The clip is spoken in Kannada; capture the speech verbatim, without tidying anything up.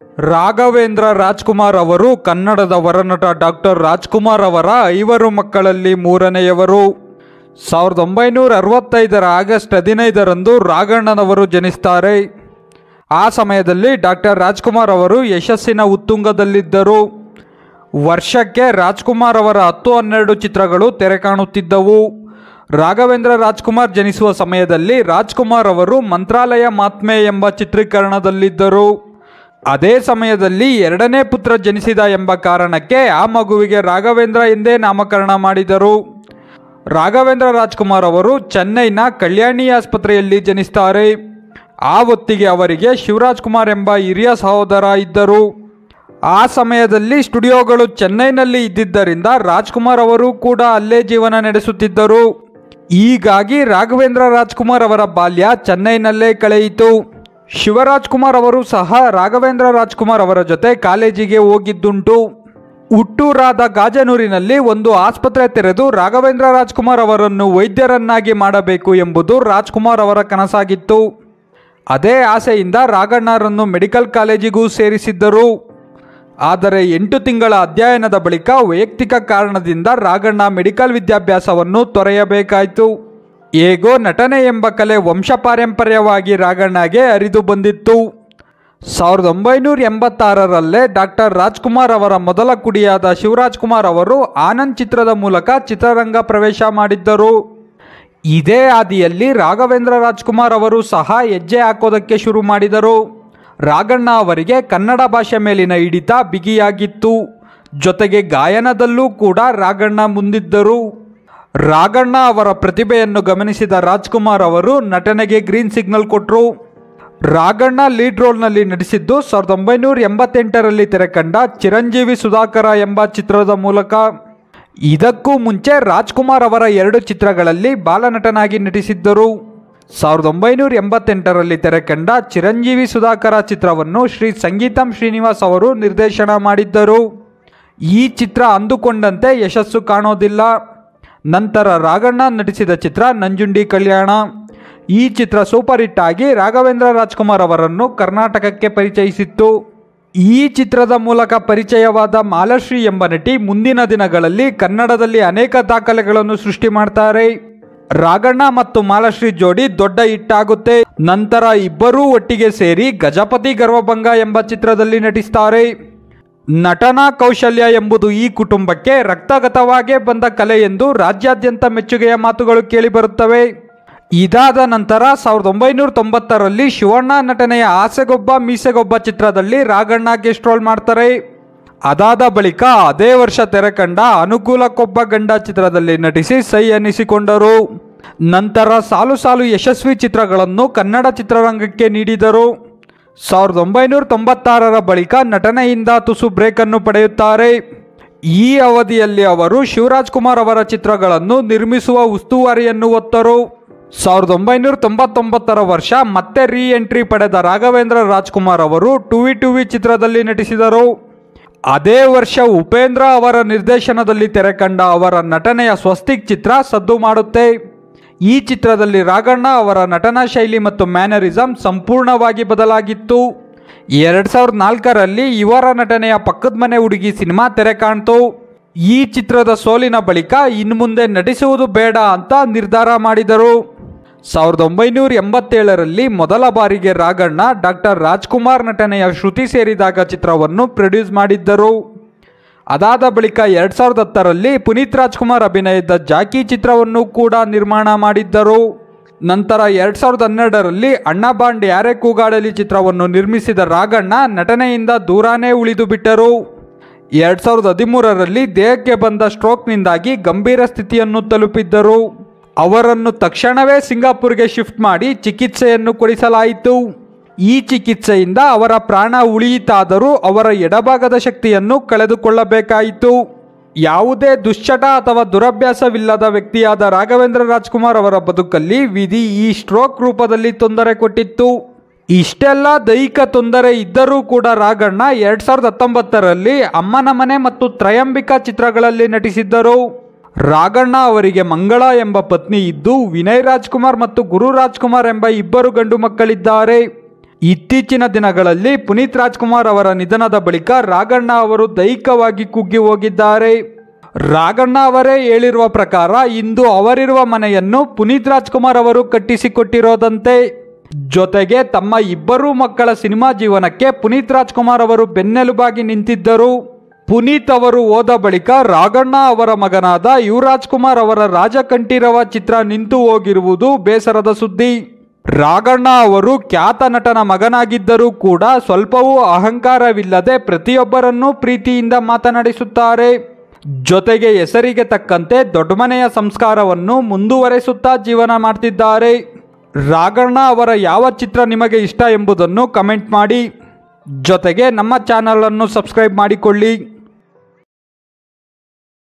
ರಾಘವೇಂದ್ರ ರಾಜ್ಕುಮಾರ್ ಅವರು ಕನ್ನಡದ ವರನಟ ಡಾಕ್ಟರ್ ರಾಜ್ಕುಮಾರ್ ಅವರ ಐವರು ಮಕ್ಕಳಲ್ಲಿ ಮೂರನೆಯವರು. ಸಾವಿರದ ಒಂಬೈನೂರ ಅರವತ್ತೈದರ ಆಗಸ್ಟ್ ಹದಿನೈದರಂದು ರಾಘಣ್ಣನವರು ಜನಿಸ್ತಾರೆ. ಆ ಸಮಯದಲ್ಲಿ ಡಾಕ್ಟರ್ ರಾಜ್ಕುಮಾರ್ ಅವರು ಯಶಸ್ಸಿನ ಉತ್ತುಂಗದಲ್ಲಿದ್ದರು. ವರ್ಷಕ್ಕೆ ರಾಜ್ಕುಮಾರ್ ಅವರ ಹತ್ತು ಹನ್ನೆರಡು ಚಿತ್ರಗಳು ತೆರೆ ಕಾಣುತ್ತಿದ್ದವು. ರಾಘವೇಂದ್ರ ರಾಜ್ಕುಮಾರ್ ಜನಿಸುವ ಸಮಯದಲ್ಲಿ ರಾಜ್ಕುಮಾರ್ ಅವರು ಮಂತ್ರಾಲಯ ಮಾತ್ಮೆ ಎಂಬ ಚಿತ್ರೀಕರಣದಲ್ಲಿದ್ದರು. ಅದೇ ಸಮಯದಲ್ಲಿ ಎರಡನೇ ಪುತ್ರ ಜನಿಸಿದ ಎಂಬ ಕಾರಣಕ್ಕೆ ಆ ಮಗುವಿಗೆ ರಾಘವೇಂದ್ರ ಎಂದೇ ನಾಮಕರಣ ಮಾಡಿದರು. ರಾಘವೇಂದ್ರ ರಾಜ್ಕುಮಾರ್ ಅವರು ಚೆನ್ನೈನ ಕಲ್ಯಾಣಿ ಆಸ್ಪತ್ರೆಯಲ್ಲಿ ಜನಿಸ್ತಾರೆ. ಆ ಹೊತ್ತಿಗೆ ಅವರಿಗೆ ಶಿವರಾಜ್ ಕುಮಾರ್ ಎಂಬ ಹಿರಿಯ ಸಹೋದರ ಇದ್ದರು. ಆ ಸಮಯದಲ್ಲಿ ಸ್ಟುಡಿಯೋಗಳು ಚೆನ್ನೈನಲ್ಲಿ ಇದ್ದಿದ್ದರಿಂದ ರಾಜ್ಕುಮಾರ್ ಅವರು ಕೂಡ ಅಲ್ಲೇ ಜೀವನ ನಡೆಸುತ್ತಿದ್ದರು. ಹೀಗಾಗಿ ರಾಘವೇಂದ್ರ ರಾಜ್ಕುಮಾರ್ ಅವರ ಬಾಲ್ಯ ಚೆನ್ನೈನಲ್ಲೇ ಕಳೆಯಿತು. ಶಿವರಾಜ್ ಕುಮಾರ್ ಅವರು ಸಹ ರಾಘವೇಂದ್ರ ರಾಜ್ಕುಮಾರ್ ಅವರ ಜೊತೆ ಕಾಲೇಜಿಗೆ ಹೋಗಿದ್ದುಂಟು. ಹುಟ್ಟೂರಾದ ಗಾಜನೂರಿನಲ್ಲಿ ಒಂದು ಆಸ್ಪತ್ರೆ ತೆರೆದು ರಾಘವೇಂದ್ರ ರಾಜ್ಕುಮಾರ್ ಅವರನ್ನು ವೈದ್ಯರನ್ನಾಗಿ ಮಾಡಬೇಕು ಎಂಬುದು ರಾಜ್ಕುಮಾರ್ ಅವರ ಕನಸಾಗಿತ್ತು. ಅದೇ ಆಸೆಯಿಂದ ರಾಘಣ್ಣರನ್ನು ಮೆಡಿಕಲ್ ಕಾಲೇಜಿಗೂ ಸೇರಿಸಿದ್ದರು. ಆದರೆ ಎಂಟು ತಿಂಗಳ ಅಧ್ಯಯನದ ಬಳಿಕ ವೈಯಕ್ತಿಕ ಕಾರಣದಿಂದ ರಾಘಣ್ಣ ಮೆಡಿಕಲ್ ವಿದ್ಯಾಭ್ಯಾಸವನ್ನು ತೊರೆಯಬೇಕಾಯಿತು. ಹೇಗೋ ನಟನೆ ಎಂಬ ಕಲೆ ವಂಶಪಾರಂಪರ್ಯವಾಗಿ ರಾಘಣ್ಣಗೆ ಅರಿದು ಬಂದಿತ್ತು. ಸಾವಿರದ ಒಂಬೈನೂರ ಎಂಬತ್ತಾರರಲ್ಲೇ ಡಾಕ್ಟರ್ ರಾಜ್ಕುಮಾರ್ ಅವರ ಮೊದಲ ಕುಡಿಯಾದ ಶಿವರಾಜ್ ಕುಮಾರ್ ಅವರು ಆನಂದ್ ಚಿತ್ರದ ಮೂಲಕ ಚಿತ್ರರಂಗ ಪ್ರವೇಶ ಮಾಡಿದ್ದರು. ಇದೇ ಹಾದಿಯಲ್ಲಿ ರಾಘವೇಂದ್ರ ರಾಜ್ಕುಮಾರ್ ಅವರು ಸಹ ಹೆಜ್ಜೆ ಹಾಕೋದಕ್ಕೆ ಶುರು ಮಾಡಿದರು. ರಾಘಣ್ಣ ಅವರಿಗೆ ಕನ್ನಡ ಭಾಷೆ ಮೇಲಿನ ಹಿಡಿತ ಬಿಗಿಯಾಗಿತ್ತು. ಜೊತೆಗೆ ಗಾಯನದಲ್ಲೂ ಕೂಡ ರಾಘಣ್ಣ ಮುಂದಿದ್ದರು. ರಾಘಣ್ಣ ಅವರ ಪ್ರತಿಭೆಯನ್ನು ಗಮನಿಸಿದ ರಾಜ್ಕುಮಾರ್ ಅವರು ನಟನೆಗೆ ಗ್ರೀನ್ ಸಿಗ್ನಲ್ ಕೊಟ್ಟರು. ರಾಘಣ್ಣ ಲೀಡ್ ರೋಲ್ನಲ್ಲಿ ನಟಿಸಿದ್ದು ಸಾವಿರದ ಒಂಬೈನೂರ ಎಂಬತ್ತೆಂಟರಲ್ಲಿ ತೆರೆಕಂಡ ಚಿರಂಜೀವಿ ಸುಧಾಕರ ಎಂಬ ಚಿತ್ರದ ಮೂಲಕ. ಇದಕ್ಕೂ ಮುಂಚೆ ರಾಜ್ಕುಮಾರ್ ಅವರ ಎರಡು ಚಿತ್ರಗಳಲ್ಲಿ ಬಾಲನಟನಾಗಿ ನಟಿಸಿದ್ದರು. ಸಾವಿರದ ಒಂಬೈನೂರ ಎಂಬತ್ತೆಂಟರಲ್ಲಿ ತೆರೆಕಂಡ ಚಿರಂಜೀವಿ ಸುಧಾಕರ ಚಿತ್ರವನ್ನು ಶ್ರೀ ಸಂಗೀತಂ ಶ್ರೀನಿವಾಸ್ ಅವರು ನಿರ್ದೇಶನ ಮಾಡಿದ್ದರು. ಈ ಚಿತ್ರ ಅಂದುಕೊಂಡಂತೆ ಯಶಸ್ಸು ಕಾಣೋದಿಲ್ಲ. ನಂತರ ರಾಘಣ್ಣ ನಟಿಸಿದ ಚಿತ್ರ ನಂಜುಂಡಿ ಕಲ್ಯಾಣ. ಈ ಚಿತ್ರ ಸೂಪರ್ ಹಿಟ್ ಆಗಿ ರಾಘವೇಂದ್ರ ರಾಜ್ಕುಮಾರ್ ಅವರನ್ನು ಕರ್ನಾಟಕಕ್ಕೆ ಪರಿಚಯಿಸಿತ್ತು. ಈ ಚಿತ್ರದ ಮೂಲಕ ಪರಿಚಯವಾದ ಮಾಲಾಶ್ರೀ ಎಂಬ ನಟಿ ಮುಂದಿನ ದಿನಗಳಲ್ಲಿ ಕನ್ನಡದಲ್ಲಿ ಅನೇಕ ದಾಖಲೆಗಳನ್ನು ಸೃಷ್ಟಿ ಮಾಡ್ತಾರೆ. ರಾಘಣ್ಣ ಮತ್ತು ಮಾಲಾಶ್ರೀ ಜೋಡಿ ದೊಡ್ಡ ಹಿಟ್ ಆಗುತ್ತೆ. ನಂತರ ಇಬ್ಬರೂ ಒಟ್ಟಿಗೆ ಸೇರಿ ಗಜಪತಿ ಗರ್ವಭಂಗ ಎಂಬ ಚಿತ್ರದಲ್ಲಿ ನಟಿಸ್ತಾರೆ. ನಟನಾ ಕೌಶಲ್ಯ ಎಂಬುದು ಈ ಕುಟುಂಬಕ್ಕೆ ರಕ್ತಗತವಾಗೇ ಬಂದ ಕಲೆ ಎಂದು ರಾಜ್ಯಾದ್ಯಂತ ಮೆಚ್ಚುಗೆಯ ಮಾತುಗಳು ಕೇಳಿಬರುತ್ತವೆ. ಇದಾದ ನಂತರ ಸಾವಿರದ ಒಂಬೈನೂರ ತೊಂಬತ್ತರಲ್ಲಿ ಶಿವಣ್ಣ ನಟನೆಯ ಆಸೆಗೊಬ್ಬ ಮೀಸೆಗೊಬ್ಬ ಚಿತ್ರದಲ್ಲಿ ರಾಘಣ್ಣ ಗೆಸ್ಟ್ ರೋಲ್ ಮಾಡ್ತಾರೆ. ಅದಾದ ಬಳಿಕ ಅದೇ ವರ್ಷ ತೆರೆಕಂಡ ಅನುಕೂಲಕ್ಕೊಬ್ಬ ಗಂಡ ಚಿತ್ರದಲ್ಲಿ ನಟಿಸಿ ಸೈ ಅನ್ನಿಸಿಕೊಂಡರು. ನಂತರ ಸಾಲು ಸಾಲು ಯಶಸ್ವಿ ಚಿತ್ರಗಳನ್ನು ಕನ್ನಡ ಚಿತ್ರರಂಗಕ್ಕೆ ನೀಡಿದರು. ಸಾವಿರದ ಒಂಬೈನೂರ ತೊಂಬತ್ತಾರರ ಬಳಿಕ ನಟನೆಯಿಂದ ತುಸು ಬ್ರೇಕನ್ನು ಪಡೆಯುತ್ತಾರೆ. ಈ ಅವಧಿಯಲ್ಲಿ ಅವರು ಶಿವರಾಜ್ ಕುಮಾರ್ ಅವರ ಚಿತ್ರಗಳನ್ನು ನಿರ್ಮಿಸುವ ಉಸ್ತುವಾರಿಯನ್ನು ಹೊತ್ತರು. ಸಾವಿರದ ಒಂಬೈನೂರ ತೊಂಬತ್ತೊಂಬತ್ತರ ವರ್ಷ ಮತ್ತೆ ರೀ ಎಂಟ್ರಿ ಪಡೆದ ರಾಘವೇಂದ್ರ ರಾಜ್ಕುಮಾರ್ ಅವರು ಟುವಿ ಟುವಿ ಚಿತ್ರದಲ್ಲಿ ನಟಿಸಿದರು. ಅದೇ ವರ್ಷ ಉಪೇಂದ್ರ ಅವರ ನಿರ್ದೇಶನದಲ್ಲಿ ತೆರೆಕಂಡ ಅವರ ನಟನೆಯ ಸ್ವಸ್ತಿಕ್ ಚಿತ್ರ ಸದ್ದು ಮಾಡುತ್ತೆ. ಈ ಚಿತ್ರದಲ್ಲಿ ರಾಘಣ್ಣ ಅವರ ನಟನಾ ಶೈಲಿ ಮತ್ತು ಮ್ಯಾನರಿಸಮ್ ಸಂಪೂರ್ಣವಾಗಿ ಬದಲಾಗಿತ್ತು. ಎರಡು ಸಾವಿರದ ನಾಲ್ಕರಲ್ಲಿ ಇವರ ನಟನೆಯ ಪಕ್ಕದ ಮನೆ ಹುಡುಗಿ ಸಿನಿಮಾ ತೆರೆ ಕಾಣ್ತು. ಈ ಚಿತ್ರದ ಸೋಲಿನ ಬಳಿಕ ಇನ್ನು ಮುಂದೆ ನಟಿಸುವುದು ಬೇಡ ಅಂತ ನಿರ್ಧಾರ ಮಾಡಿದರು. ಸಾವಿರದ ಒಂಬೈನೂರ ಎಂಬತ್ತೇಳರಲ್ಲಿ ಮೊದಲ ಬಾರಿಗೆ ರಾಘಣ್ಣ ಡಾಕ್ಟರ್ ರಾಜ್ಕುಮಾರ್ ನಟನೆಯ ಶ್ರುತಿ ಸೇರಿದಾಗ ಚಿತ್ರವನ್ನು ಪ್ರೊಡ್ಯೂಸ್ ಮಾಡಿದ್ದರು. ಅದಾದ ಬಳಿಕ ಎರಡು ಸಾವಿರದ ಹತ್ತರಲ್ಲಿ ಪುನೀತ್ ರಾಜ್ಕುಮಾರ್ ಅಭಿನಯದ ಜಾಕಿ ಚಿತ್ರವನ್ನು ಕೂಡ ನಿರ್ಮಾಣ ಮಾಡಿದ್ದರು. ನಂತರ ಎರಡು ಸಾವಿರದ ಹನ್ನೆರಡರಲ್ಲಿ ಅಣ್ಣ ಬಾಂಡ್ ಯಾರೇ ಕೂಗಾಡಲಿ ಚಿತ್ರವನ್ನು ನಿರ್ಮಿಸಿದ ರಾಘಣ್ಣ ನಟನೆಯಿಂದ ದೂರಾನೇ ಉಳಿದು ಬಿಟ್ಟರು. ಎರಡು ಸಾವಿರದ ಹದಿಮೂರರಲ್ಲಿ ದೇಹಕ್ಕೆ ಬಂದ ಸ್ಟ್ರೋಕ್ನಿಂದಾಗಿ ಗಂಭೀರ ಸ್ಥಿತಿಯನ್ನು ತಲುಪಿದ್ದರು. ಅವರನ್ನು ತಕ್ಷಣವೇ ಸಿಂಗಾಪುರ್ಗೆ ಶಿಫ್ಟ್ ಮಾಡಿ ಚಿಕಿತ್ಸೆಯನ್ನು ಕೊಡಿಸಲಾಯಿತು. ಈ ಚಿಕಿತ್ಸೆಯಿಂದ ಅವರ ಪ್ರಾಣ ಉಳಿಯಿತಾದರೂ ಅವರ ಎಡಭಾಗದ ಶಕ್ತಿಯನ್ನು ಕಳೆದುಕೊಳ್ಳಬೇಕಾಯಿತು. ಯಾವುದೇ ದುಶ್ಚಟ ಅಥವಾ ದುರಭ್ಯಾಸವಿಲ್ಲದ ವ್ಯಕ್ತಿಯಾದ ರಾಘವೇಂದ್ರ ರಾಜ್ಕುಮಾರ್ ಅವರ ಬದುಕಲ್ಲಿ ವಿಧಿ ಈ ಸ್ಟ್ರೋಕ್ ರೂಪದಲ್ಲಿ ತೊಂದರೆ ಕೊಟ್ಟಿತ್ತು. ಇಷ್ಟೆಲ್ಲ ದೈಹಿಕ ತೊಂದರೆ ಇದ್ದರೂ ಕೂಡ ರಾಘಣ್ಣ ಎರಡು ಸಾವಿರದ ಹತ್ತೊಂಬತ್ತರಲ್ಲಿ ಅಮ್ಮನ ಮನೆ ಮತ್ತು ತ್ರಯಂಬಿಕಾ ಚಿತ್ರಗಳಲ್ಲಿ ನಟಿಸಿದ್ದರು. ರಾಘಣ್ಣ ಅವರಿಗೆ ಮಂಗಳ ಎಂಬ ಪತ್ನಿ ಇದ್ದು ವಿನಯ್ ರಾಜ್ಕುಮಾರ್ ಮತ್ತು ಗುರು ರಾಜ್ಕುಮಾರ್ ಎಂಬ ಇಬ್ಬರು ಗಂಡು ಮಕ್ಕಳಿದ್ದಾರೆ. ಇತ್ತೀಚಿನ ದಿನಗಳಲ್ಲಿ ಪುನೀತ್ ರಾಜ್ಕುಮಾರ್ ಅವರ ನಿಧನದ ಬಳಿಕ ರಾಘಣ್ಣ ಅವರು ದೈಹಿಕವಾಗಿ ಕುಗ್ಗಿ ಹೋಗಿದ್ದಾರೆ. ರಾಘಣ್ಣ ಅವರೇ ಹೇಳಿರುವ ಪ್ರಕಾರ ಇಂದು ಅವರಿರುವ ಮನೆಯನ್ನು ಪುನೀತ್ ರಾಜ್ಕುಮಾರ್ ಅವರು ಕಟ್ಟಿಸಿಕೊಟ್ಟಿರೋದಂತೆ. ಜೊತೆಗೆ ತಮ್ಮ ಇಬ್ಬರು ಮಕ್ಕಳ ಸಿನಿಮಾ ಜೀವನಕ್ಕೆ ಪುನೀತ್ ರಾಜ್ಕುಮಾರ್ ಅವರು ಬೆನ್ನೆಲುಬಾಗಿ ನಿಂತಿದ್ದರು. ಪುನೀತ್ ಅವರು ಹೋದ ಬಳಿಕ ರಾಘಣ್ಣ ಅವರ ಮಗನಾದ ಯುವರಾಜ್ ಕುಮಾರ್ ಅವರ ರಾಜಕಂಠೀರವ ಚಿತ್ರ ನಿಂತು ಹೋಗಿರುವುದು ಬೇಸರದ ಸುದ್ದಿ. ರಾಘಣ್ಣ ಅವರು ಖ್ಯಾತ ನಟನ ಮಗನಾಗಿದ್ದರೂ ಕೂಡ ಸ್ವಲ್ಪವೂ ಅಹಂಕಾರವಿಲ್ಲದೆ ಪ್ರತಿಯೊಬ್ಬರನ್ನೂ ಪ್ರೀತಿಯಿಂದ ಮಾತನಾಡಿಸುತ್ತಾರೆ. ಜೊತೆಗೆ ಹೆಸರಿಗೆ ತಕ್ಕಂತೆ ದೊಡ್ಡಮನೆಯ ಸಂಸ್ಕಾರವನ್ನು ಮುಂದುವರೆಸುತ್ತಾ ಜೀವನ ಮಾಡ್ತಿದ್ದಾರೆ. ರಾಘಣ್ಣ ಅವರ ಯಾವ ಚಿತ್ರ ನಿಮಗೆ ಇಷ್ಟ ಎಂಬುದನ್ನು ಕಮೆಂಟ್ ಮಾಡಿ. ಜೊತೆಗೆ ನಮ್ಮ ಚಾನಲನ್ನು ಸಬ್ಸ್ಕ್ರೈಬ್ ಮಾಡಿಕೊಳ್ಳಿ.